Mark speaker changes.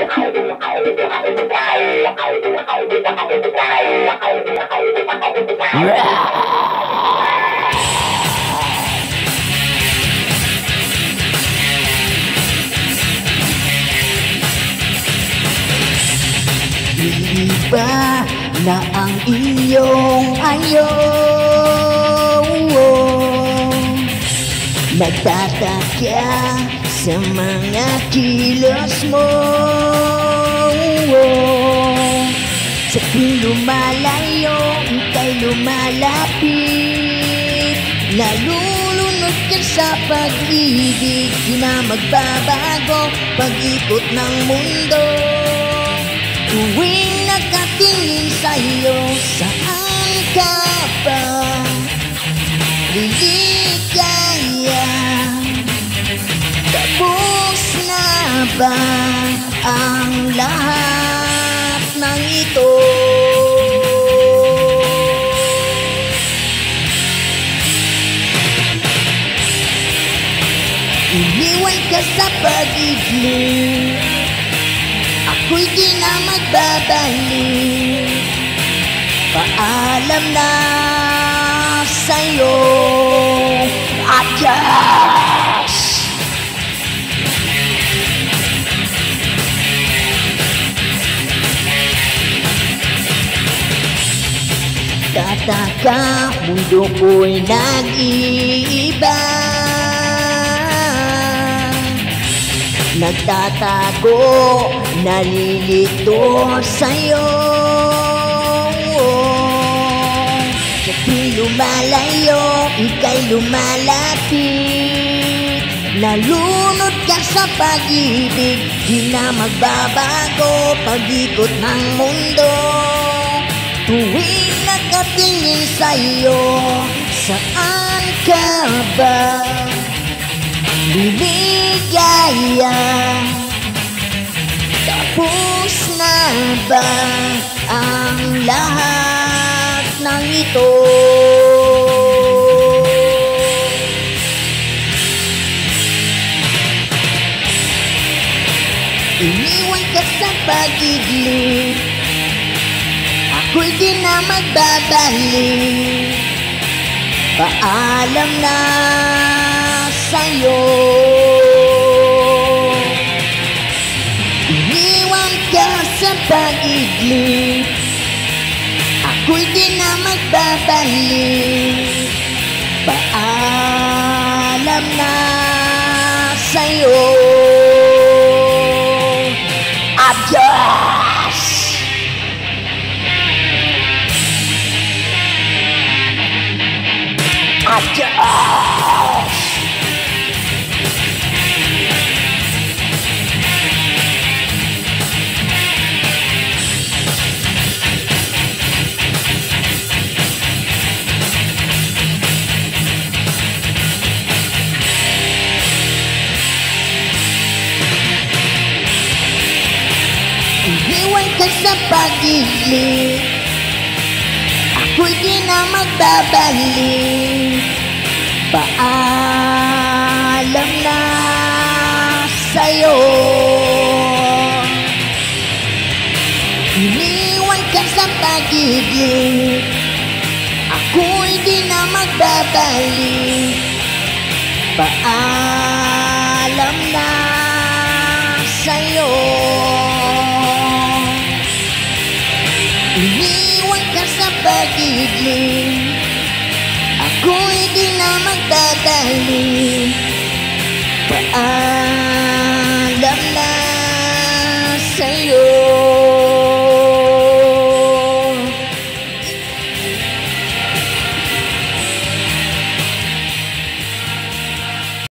Speaker 1: Iba na ang iyong ayaw. Nagtataka sa mga kilos mo. Sa tuwing lumalayo, ika'y lumalapit. Nalulunod ka sa pag-ibig, di na magbabago pag-ikot ng mundo. Tuwing nakatingin sa'yo, saan ka ba liligaya? Tapos na ba ang lahat ng ito? Iniwan ka sa pag-ibig, ako'y di na magbabalik. Paalam na sa'yo, adios. Tataka, mundo ko'y nag-iiba. Nagtatago, nalilito sa'yo. Sa tuwing lumalayo, ika'y lumalapit. Nalunod ka sa pag-ibig, di na magbabago pag-ikot ng mundo. Tuwing nakatingin sa'yo, saan ka ba liligaya? Tapos na ba ang lahat ng ito? Iniwan ka sa pag-ibig, ako'y di na magbabalik. Paalam na sa'yo. Iniwan ka sa pag-ibig, ako'y di na magbabalik. Paalam na sa'yo. Adios! Adios! Iniwan ka sa pag-ibig, ako'y di na magbabalik. Paalam na sa'yo. Iniwan ka sa pag-ibig, ako'y di na magbabalik. Paalam na sa'yo. Iniwan ka sa pag-ibig, ako'y di na magdadali.